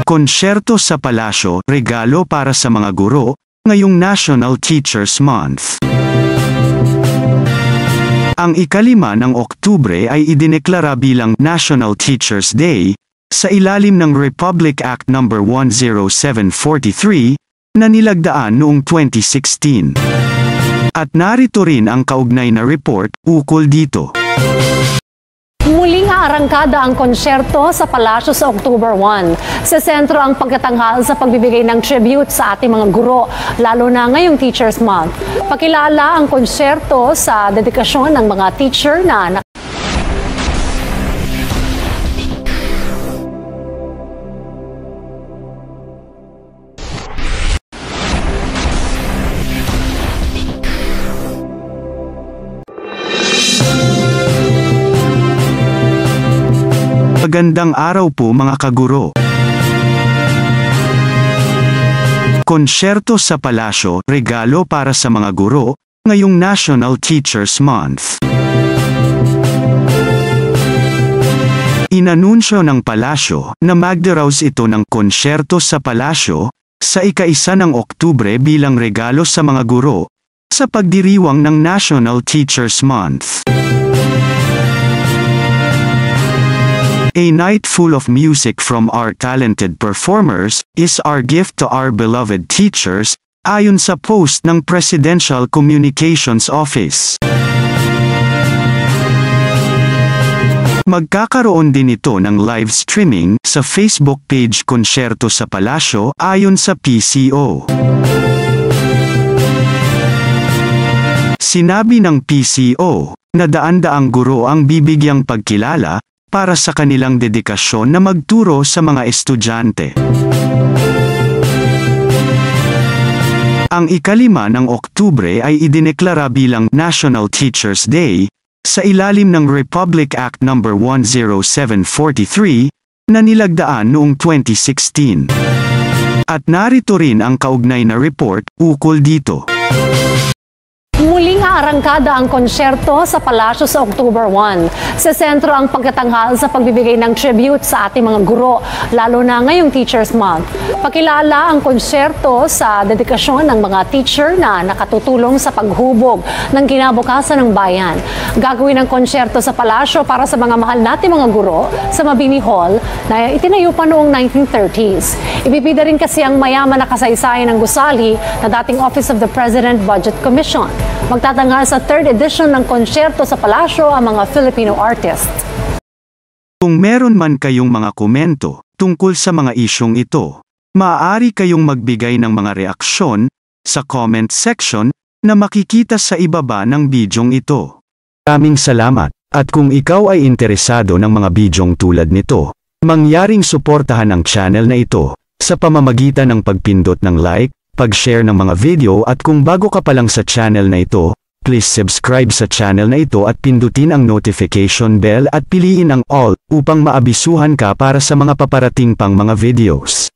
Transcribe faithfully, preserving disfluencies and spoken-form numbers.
Konsyerto sa Palasyo, regalo para sa mga guro, ngayong National Teachers Month. Ang ikalima ng Oktubre ay idineklara bilang National Teachers Day, sa ilalim ng Republic Act number one oh seven forty-three, na nilagdaan noong twenty sixteen. At narito rin ang kaugnay na report ukol dito. Muling aarangkada ang konsyerto sa Palasyo sa October one. Sa sentro ang pagkatanghal sa pagbibigay ng tribute sa ating mga guro, lalo na ngayong Teachers Month. Pakilala ang konsyerto sa dedikasyon ng mga teacher na Magandang araw po mga kaguro. Konsyerto sa Palasyo, regalo para sa mga guro, ngayong National Teachers Month. Inanunsyo ng Palasyo na magdaraos ito ng konsyerto sa Palasyo sa ika-isa ng Oktubre bilang regalo sa mga guro sa pagdiriwang ng National Teachers Month. A night full of music from our talented performers is our gift to our beloved teachers, ayon sa post ng Presidential Communications Office. Magkakaroon din ito ng live streaming sa Facebook page Konsyerto sa Palasyo ayon sa P C O. Sinabi ng P C O na daan-daang guro ang bibigyang pagkilala para sa kanilang dedikasyon na magturo sa mga estudyante. Ang ikalima ng Oktubre ay idineklara bilang National Teachers Day sa ilalim ng Republic Act number one oh seven forty-three na nilagdaan noong twenty sixteen. At narito rin ang kaugnay na report ukol dito. Muling aarangkada ang konsyerto sa Palasyo sa October one. Sa sentro ang pagkatanghal sa pagbibigay ng tribute sa ating mga guro, lalo na ngayong Teachers Month. Pakilala ang konsyerto sa dedikasyon ng mga teacher na nakatutulong sa paghubog ng kinabukasan ng bayan. Gagawin ang konsyerto sa Palasyo para sa mga mahal nating mga guro sa Mabini Hall na itinayo pa noong nineteen thirties. Ibibida rin kasi ang mayaman na kasaysayan ng gusali na dating Office of the President Budget Commission. Magtatanghal sa third edition ng konsyerto sa Palasyo ang mga Filipino artists. Kung meron man kayong mga komento tungkol sa mga isyong ito, maaari kayong magbigay ng mga reaksyon sa comment section na makikita sa ibaba ng bidyong ito. Maraming salamat, at kung ikaw ay interesado ng mga bidyong tulad nito, mangyaring suportahan ang channel na ito sa pamamagitan ng pagpindot ng like, pag-share ng mga video, at kung bago ka pa lang sa channel na ito, please subscribe sa channel na ito at pindutin ang notification bell at piliin ang all upang maabisuhan ka para sa mga paparating pang mga videos.